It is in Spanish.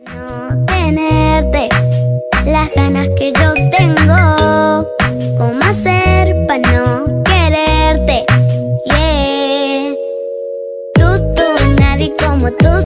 No tenerte las ganas que yo tengo, ¿cómo hacer para no quererte? Yeah. Tú, nadie como tú.